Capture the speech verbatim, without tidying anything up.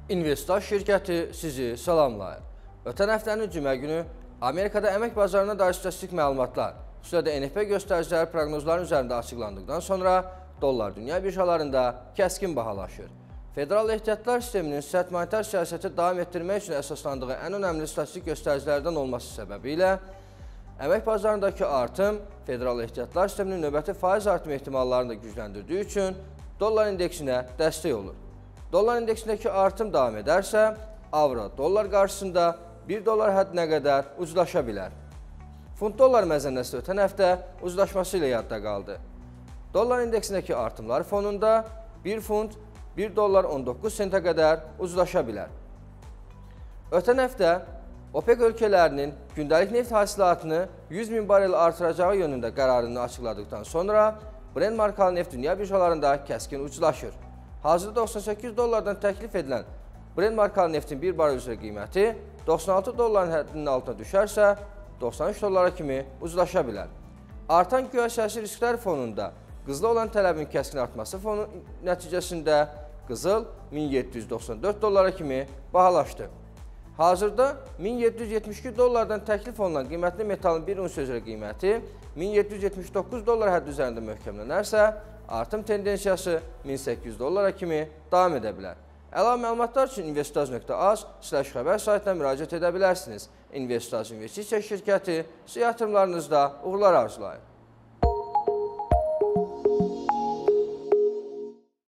İnvestaj şirkəti sizi salamlayır. Ötən həftənin cümə günü Amerikada əmək bazarına dair statistik məlumatlar, xüsusilə də N F P göstəriciləri proqnozların üzərində açıqlandıqdan sonra dollar dünya birjalarında kəskin bahalaşır. Federal ehtiyatlar sisteminin sərt monetar siyasəti davam etdirmək üçün əsaslandığı ən önəmli statistik göstəricilərdən olması səbəbilə əmək bazarındakı artım federal ehtiyatlar sisteminin növbəti faiz artım ehtimallarını da gücləndirdiyi üçün dollar indeksinə dəstək olur. Dollar indeksindəki artım davam edərsə, avro dollar qarşısında bir dollar həddinə qədər ucuzlaşa bilər. Funt dollar məzənnəsi ötən həftə ucuzlaşması ilə yadda qaldı. Dollar indeksindəki artımlar fonunda bir funt bir dollar on doqquz sentə qədər ucuzlaşa bilər. Ötən həftə OPEC ölkələrinin gündəlik neft hasilatını yüz min barel artıracağı yönündə qərarını açıqladıqdan sonra Brent markalı neft dünya birjalarında kəskin ucuzlaşır. Hazırda doxsan səkkiz dollardan təklif edilən Brent markalı neftin bir barel üzrə qiyməti doxsan altı dolların həddinin altına düşərsə, doxsan üç dollara kimi ucuzlaşa bilər. Artan güvəşəsi risklər fonunda qızıla olan tələbin kəskin artması fonu nəticəsində qızıl min yeddi yüz doxsan dörd dollara kimi bahalaşdı. Hazırda min yeddi yüz yetmiş iki dollardan təklif olunan qiymətli metalın bir unsiya üzrə qiyməti min yeddi yüz yetmiş doqquz dollar həddi üzərində möhkəmlənərsə, artım tendensiyası min səkkiz yüz dollara kimi davam edə bilər. Əlavə məlumatlar üçün investaj nöqtə az slash xəbər saytına müraciət edə bilərsiniz. İnvestaj investisiya şirkəti sizə yatırımlarınızda uğurlar arzulayır.